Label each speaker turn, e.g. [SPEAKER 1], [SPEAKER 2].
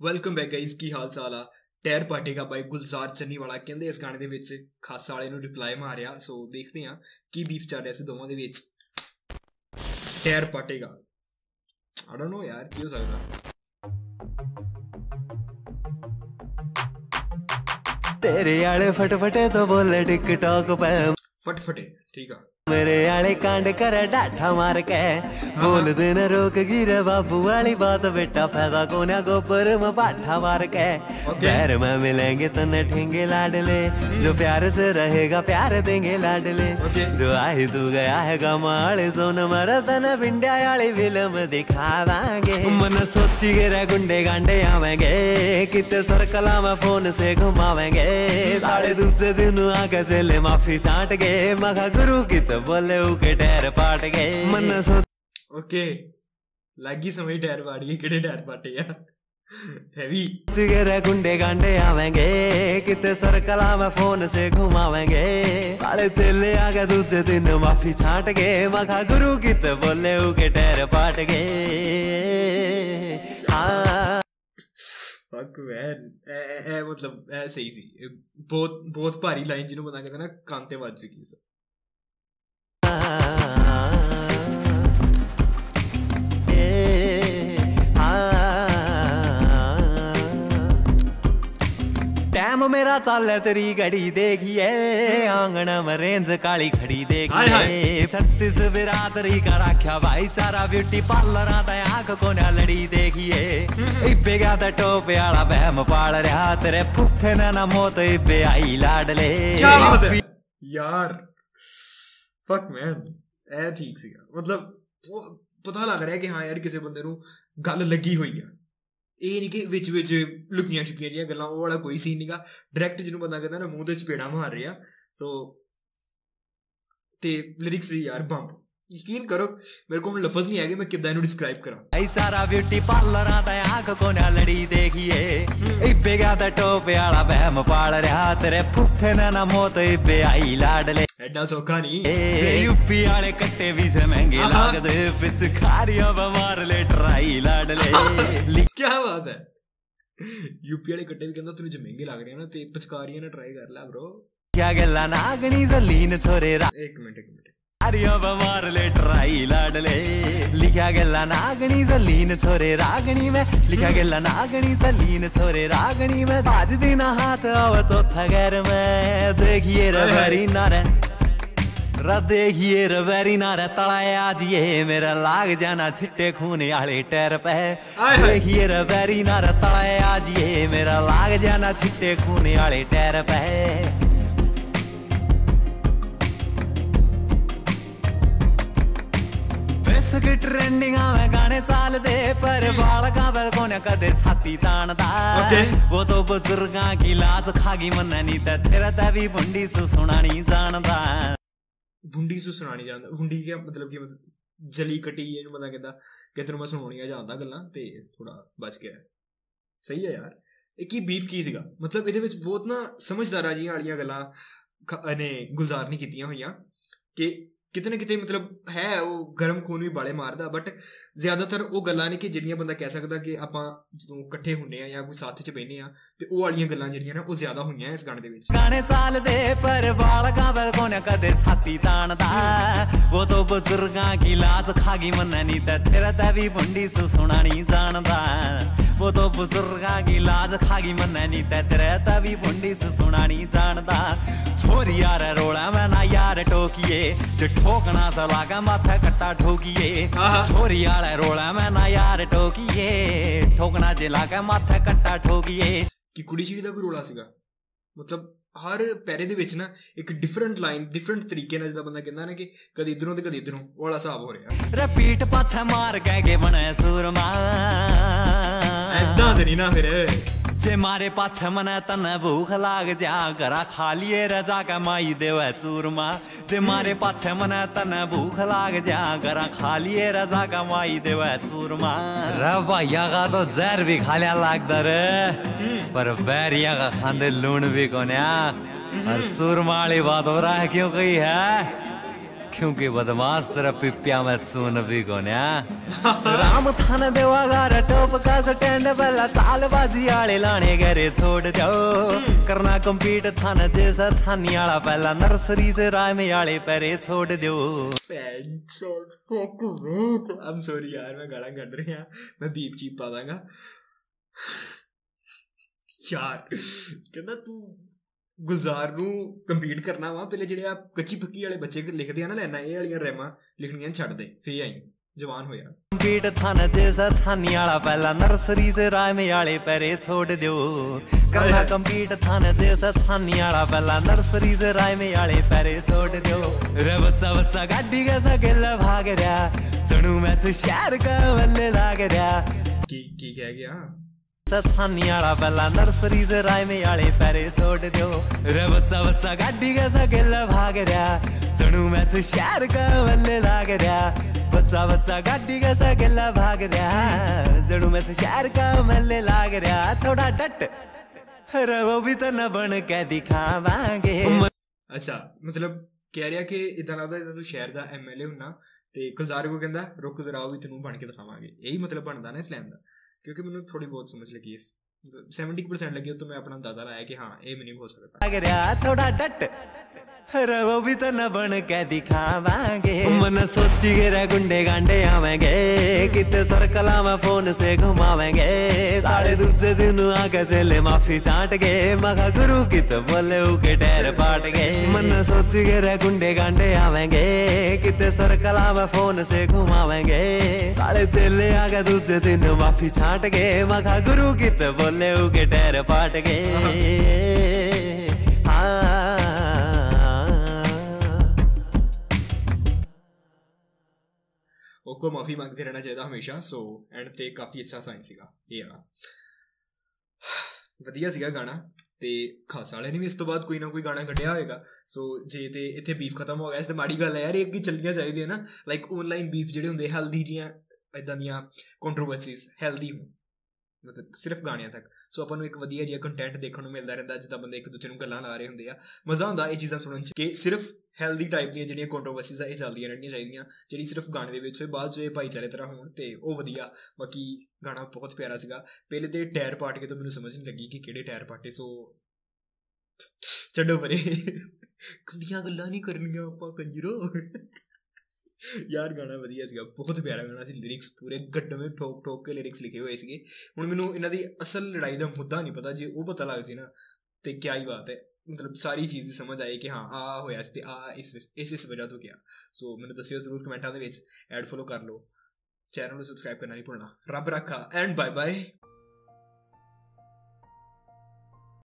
[SPEAKER 1] Welcome back guys, ਕੀ ਹਾਲ ਚਾਲ ਆ। ਟਾਇਰ ਪਾਟੇਗਾ ਬਾਈ ਗੁਲਜ਼ਾਰ ਚੰਨੀਵਾਲਾ ਕਹਿੰਦੇ ਇਸ ਗਾਣੇ ਦੇ ਵਿੱਚ ਖਾਸਾ ਵਾਲੇ ਨੂੰ ਰਿਪਲਾਈ ਮਾਰਿਆ। ਸੋ ਦੇਖਦੇ ਹਾਂ ਕੀ ਬੀਫ ਚੱਲ ਰਿਹਾ ਸੀ ਦੋਵਾਂ ਦੇ ਵਿੱਚ। ਟਾਇਰ ਪਾਟੇਗਾ, ਆਈ ਡੋਨਟ ਨੋ ਯਾਰ ਕੀ ਹੋ ਸਕਦਾ।
[SPEAKER 2] तेरे आले फटफटे तो बोले टिकटॉक पे
[SPEAKER 1] फटफटे ठीक है।
[SPEAKER 2] मेरे आले कांड करे डाठा मार के बोल देना रोक गिरे बाबू वाली बात बेटा फायदा कोना गोबर में बाठा मार के प्यार में मिलेंगे तने ठेंगे लाडले जो प्यार से रहेगा प्यार देंगे लाडले जो आए तू गया है कमाल सोन मर तने पिंडिया वाली फिल्म दिखावांगे मन सोची गिरे गुंडे गांडे आवेंगे कितने सर्कला में फोन से घुमावेंगे साढ़े दूसरे दिन आगे चले माफी चाट के मगा गुरु की बोले उके टायर पाट गए मन सोच
[SPEAKER 1] ओके लगी समझ टायर पाट गए कितने टायर पाटे यार हैवी
[SPEAKER 2] चिगरे गुंडे गांडे आवेंगे कितने सर्कला में फोन से घुमावेंगे साढ़े चले आगे दूसरे दिन माफी छाट गए मखा गुरु की बोले उके टायर पाट गए। हाँ
[SPEAKER 1] मतलब सही सी बहुत बहुत भारी लाइन जिन्होंने बना के था ना कांते बज गई सब। टाइम मेरा चल तेरी घड़ी देखिए आंगन में रेंज काली खड़ी देखिए 36 बिरादरी का राख्या भाईचारा ब्यूटी पार्लर आता आंख को ना लड़ी देखिए इब्बे क्या था टोपे आला बहम पाल रहा तेरे फुफे ना मौत इब्बे आई लाडले यार फक मैन ए ठीक सी मतलब वो पता लग रहा है कि हाँ यार किसी बंदे नूं गल लगी हुई है। ਇਹ ਨਹੀਂ ਕਿ ਵਿੱਚ ਵਿੱਚ ਲੁਕੀਆਂ ਛੁਪੀਆਂ ਜਿਹੀਆਂ ਗੱਲਾਂ, ਉਹ ਵਾਲਾ ਕੋਈ ਸੀਨ ਨਹੀਂਗਾ। ਡਾਇਰੈਕਟ ਜਿਹਨੂੰ ਬੰਦਾ ਕਹਿੰਦਾ ਨਾ ਮੂੰਹ ਤੇ ਚਪੇੜਾ ਮਾਰ ਰਿਹਾ। ਸੋ ਤੇ ਲਿਰਿਕਸ ਵੀ ਯਾਰ ਬੰਬ, ਯਕੀਨ ਕਰੋ ਮੇਰੇ ਕੋਲ ਲਫ਼ਜ਼ ਨਹੀਂ ਹੈਗੇ ਮੈਂ ਕਿੱਦਾਂ ਇਹਨੂੰ ਡਿਸਕ੍ਰਾਈਬ ਕਰਾਂ।
[SPEAKER 2] ਸਾਰਾ ਬਿਊਟੀ ਪਾਰਲਰ ਆ ਤਾਂ ਆਂਖ ਕੋ ਨਾ ਲੜੀ ਦੇਖੀਏ ਇੱਬੇ ਗਿਆ ਤਾਂ ਟੋਪੇ ਵਾਲਾ ਬਹਿਮ ਪਾਲ ਰਿਹਾ ਤੇਰੇ ਫੁੱਫੇ ਨਾ ਮੌਤ ਇੱਬੇ ਆਈ ਲਾਡਲੇ
[SPEAKER 1] ਐਡਾ ਸੌਖਾ ਨਹੀਂ।
[SPEAKER 2] यूपी वाले कट्टे भी से महंगे लागदे पिचकारियां बमार ले ट्राई लाडले
[SPEAKER 1] क्या बात है। यूपी वाले कट्टे भी कहंदा तुझे महंगे लग रहे हैं ना ते पिचकारियां ना ट्राई कर ला ब्रो।
[SPEAKER 2] क्या गल्ला नागनी जलीन छोरे
[SPEAKER 1] एक मिनट
[SPEAKER 2] आरिया बमार ले ट्राई लाडले लिखा गल्ला नागनी जलीन छोरे रागनी में लिखा गल्ला नागनी जलीन छोरे रागनी में आज दिन हाथ आव चौथा घर में देखिए रवरी नारे देखिए रवेरी नारे तड़ाए आज ये मेरा लाग जाना छिट्टे खूने आले टैर पे देखिए रवेरी नारे तड़ाए आज ये मेरा लाग जाना छिट्टे खूने आले टैर पे। ट्रेंडिंग में गाने चाल दे पर बाल का कोने कदे छाती तानदा वो तो बुजुर्गा की लाज खागी मन्ना नी तेरा तभी बुंडी सु सुनानी जानदा।
[SPEAKER 1] बुंडी सु सुनानी जानदा बुंडी क्या मतलब कि मतलब जली कटी ਇਹਨੂੰ ਬੰਦਾ ਕਹਿੰਦਾ ਕਿ ਤੈਨੂੰ ਮੈਂ ਸੁਣਾਉਣੀਆਂ ਜਾਂਦਾ ਗੱਲਾਂ ਤੇ ਥੋੜਾ ਬਚ ਗਿਆ। ਸਹੀ ਹੈ ਯਾਰ। ਇਹ ਕੀ ਬੀਫ ਕੀ ਸੀਗਾ ਮਤਲਬ ਇਹਦੇ ਵਿੱਚ ਬਹੁਤ ਨਾ ਸਮਝਦਾਰਾਂ ਜੀਆਂ ਵਾਲੀਆਂ ਗੱਲਾਂ ਨੇ ਗੁਲਜ਼ਾਰ ਨੇ ਕੀਤੀਆਂ ਹੋਈਆਂ ਕਿ ਕਿਤੇ ਨਾ ਕਿਤੇ ਮਤਲਬ ਹੈ ਉਹ ਗਰਮ ਖੂਨ ਵੀ ਬਾਲੇ ਮਾਰਦਾ ਬਟ ਜ਼ਿਆਦਾਤਰ ਉਹ ਗੱਲਾਂ ਨੇ ਕਿ ਜਿਹੜੀਆਂ ਬੰਦਾ ਕਹਿ ਸਕਦਾ ਕਿ ਆਪਾਂ ਜਦੋਂ ਇਕੱਠੇ ਹੁੰਦੇ ਆ ਜਾਂ ਕੋਈ ਸਾਥ 'ਚ ਬਹਿੰਦੇ ਆ ਤੇ ਉਹ ਵਾਲੀਆਂ ਗੱਲਾਂ ਜਿਹੜੀਆਂ ਨੇ ਉਹ ਜ਼ਿਆਦਾ ਹੋਈਆਂ ਇਸ ਗਾਣੇ ਦੇ ਵਿੱਚ।
[SPEAKER 2] ਗਾਣੇ ਚਾਲਦੇ ਪਰ ਵਾਲ ਗਾਵੇ ਕੋਨੇ ਕਦੇ ਛਾਤੀ ਤਾਣਦਾ ਉਹ ਤੋਂ ਬਜ਼ੁਰਗਾਂ ਕੀ ਲਾਜ ਖਾਗੀ ਮੰਨਾ ਨਹੀਂ ਤੇ ਤੇਰਾ ਤਾਂ ਵੀ ਬੁੰਡੀ ਸੁ ਸੁਣਾਣੀ ਜਾਣਦਾ वो तो बुजुर्गा की लाज खागी मन्ना नी ते तेरे तभी बुंडी से सुनानी जानदा छोरी यार रोड़ा में ना यार टोकिए जो ठोकना सा लागा माथा कट्टा ठोकिए छोरी यार रोड़ा में ना यार टोकिए ठोकना जे लागा माथा कट्टा ठोकिए
[SPEAKER 1] कि कुड़ी चिड़ी दा कोई रोला सीगा मतलब हर पैरे दे विच ना एक डिफरेंट लाइन डिफरेंट तरीके नाल जिदा बंदा कहंदा ना कि कदी इधरों ते कदी इधरों वो वाला हिसाब हो रहा
[SPEAKER 2] रिपीट पाछे मार के बने सूरमा
[SPEAKER 1] ऐदा ते नहीं ना फिर
[SPEAKER 2] जे मारे पाछे मने तने भूख लाग जा करा खा लिए रजा के माई देवे चूरमा जे मारे पाछे मने तने भूख लाग जा करा खा लिए रजा का माई देवे चूरमा रे भैया का तो जहर भी खा लिया लागदा रे पर बैरिया का खांदे लूण भी कोन्या और चूरमा वाली बात हो रहा है क्यों कही है
[SPEAKER 1] क्योंकि बदमाश तेरा पिप्पिया मैं चून भी कोन्या राम थान बेवागार टॉप का स्टैंड पहला चालबाजी आले लाने घरे छोड़ जाओ करना कंपीट थाना जैसा छानी आला पहला नर्सरी से राय में आले पैरे छोड़ दो।
[SPEAKER 3] I'm sorry यार मैं गाला कट रहा मैं बीप चीप पा दांगा यार कहता तू गुलजार नू कंपीट करना वा पहले जेडे आप कच्ची पक्की वाले बच्चे लिखते हैं ना लैना ये वालियां रैमा लिखनियां छड़ दे फिर आई जवान होया
[SPEAKER 1] कंपीट थाना जैसा छानी आला पहला नर्सरी से राय में आले पैरे छोड़ दो करना कंपीट थाना जैसा छानी आला पहला नर्सरी से राय में आले पैरे छोड़ दो। रे बच्चा बच्चा गाड़ी कैसा गेला भाग रहा सुनू मैं से शहर का बल्ले लाग रहा
[SPEAKER 3] की कह गया
[SPEAKER 1] छानी आला पहला नर्सरी से राय में आले पैरे छोड़ दो। रे बच्चा बच्चा गाड़ी कैसा गेला भाग रहा सुनू मैं से शहर का बल्ले लाग रहा बच्चा बच्चा गाड़ी कैसा गेला भाग रहा जड़ू में से शहर का मल्ले लाग रहा थोड़ा डट रे वो भी तो न बन के दिखावांगे।
[SPEAKER 3] अच्छा मतलब कह रहा कि इतना लगता तू शहर का MLA होना ते गुलजार को कहता रुक जरा वो भी तेनू बन के दिखावांगे यही मतलब बनता ना स्लैम का क्योंकि मैंने थोड़ी बहुत समझ लगी इस 70% लगी तो मैं अपना अंदाजा लाया कि हाँ ये नहीं हो सकता
[SPEAKER 1] थोड़ा डट रे वो भी तो न बन के दिखावांगे मन सोची गे गुंडे गांडे आवेंगे कितने सर्कला में फोन से घुमावेंगे साढ़े दूसरे दिन आगे चले माफी चाट गए मगा गुरु की तो बोले उके डैर पाट गए मन सोची गे गुंडे गांडे आवेंगे कितने सर्कला में फोन से घुमावेंगे साढ़े चले आगे दूसरे दिन माफी छाट गए मगा गुरु की तो बोले उके डैर पाट गए।
[SPEAKER 3] को माफी मांगते रहना चाहिए हमेशा सो एंड ते काफी अच्छा साइन सीगा ये वाला ਵਧੀਆ ਸੀਗਾ ਗਾਣਾ ਤੇ ਖਾਸ ਵਾਲੇ ਨੇ ਵੀ ਇਸ ਤੋਂ ਬਾਅਦ ਕੋਈ ਨਾ ਕੋਈ ਗਾਣਾ ਕੱਢਿਆ ਹੋਏਗਾ ਸੋ ਜੇ ਤੇ ਇੱਥੇ ਬੀਫ ਖਤਮ ਹੋ ਗਿਆ ਇਸ ਤੇ ਮਾੜੀ ਗੱਲ ਹੈ ਯਾਰ ਇਹ ਅੱਗੇ ਚੱਲਣੀਆਂ ਚਾਹੀਦੀਆਂ ਨਾ ਲਾਈਕ ਆਨਲਾਈਨ ਬੀਫ ਜਿਹੜੇ ਹੁੰਦੇ ਹੈਲਦੀ ਜੀਆਂ ਇਦਾਂ ਦੀਆਂ ਕੰਟਰੋਵਰਸੀਜ਼ ਹੈਲਦੀ ਮਤਲਬ ਸਿਰਫ ਗਾਣਿਆਂ ਤੱਕ ਸੋ ਆਪਾਂ ਨੂੰ ਇੱਕ ਵਧੀਆ ਜਿਹਾ ਕੰਟੈਂਟ ਦੇਖਣ ਨੂੰ ਮਿਲਦਾ ਰਹਿੰਦਾ ਜਿੱਦਾਂ ਬੰਦੇ ਇੱਕ ਦੂਜੇ ਨੂੰ ਗੱਲਾਂ ਲਾ ਰਹੇ ਹੁੰਦੇ ਆ ਮਜ਼ਾ ਹੁੰਦਾ ਇਹ ਚੀਜ਼ਾਂ ਸੁਣਨ 'ਚ ਕਿ ਸਿਰਫ ਹੈਲਦੀ ਟਾਈਪ ਦੀਆਂ ਜਿਹੜੀਆਂ ਕੰਟਰੋਵਰਸੀਜ਼ ਆ ਇਹ ਚੱਲਦੀਆਂ ਰਹਿਣੀਆਂ ਚਾਹੀਦੀਆਂ ਜਿਹੜੀ ਸਿਰਫ ਗਾਣੇ ਦੇ ਵਿੱਚ ਹੋਏ ਬਾਅਦ 'ਚ ਇਹ ਭਾਈਚਾਰੇ ਤਰ੍ਹਾਂ ਹੋਣ ਤੇ ਉਹ ਵਧੀਆ ਬਾਕੀ ਗਾਣਾ ਬਹੁਤ ਪਿਆਰਾ ਸੀਗਾ ਪਹਿਲੇ ਤੇ ਟਾਇਰ ਪਾਟ ਕੇ ਤਾਂ ਮੈਨੂੰ ਸਮਝ ਨਹੀਂ ਲੱਗੀ ਕਿ ਕਿਹੜੇ ਟਾਇਰ ਪਾਟੇ ਸੋ ਛੱਡੋ ਪਰੇ ਗੰਦੀਆਂ ਗੱਲਾਂ ਨਹੀਂ ਕਰਨੀਆਂ ਆਪਾਂ ਕੰਜਰੋ ਯਾਰ ਗਾਣਾ ਵਧੀਆ ਸੀਗਾ ਬਹੁਤ ਪਿਆਰਾ ਗਾਣਾ ਸੀ ਲਿਰਿਕਸ ਪੂਰੇ ਗੱਡਵੇਂ ਠੋਕ ਠੋਕ ਕੇ ਲਿਰਿਕਸ ਲਿਖੇ ਹੋਏ ਸੀਗੇ ਹੁਣ ਮੈਨੂੰ ਇਹਨਾਂ ਦੀ ਅਸਲ ਲੜਾਈ ਦਾ ਮੁੱਦਾ ਨਹੀਂ ਪਤਾ ਜੇ ਉਹ ਪਤਾ ਲੱਗ ਜੇ ਨਾ ਤੇ ਕਿਆ ਹੀ ਬਾਤ ਹੈ मतलब सारी चीज़ समझ आई कि हाँ आ होया ते आ इस वजह तो क्या सो मैंने दस्सियो जरूर कमेंटा दे विच ऐड फॉलो कर लो चैनल को सब्सक्राइब करना नहीं भुलना रब रखा एंड बाय बाय।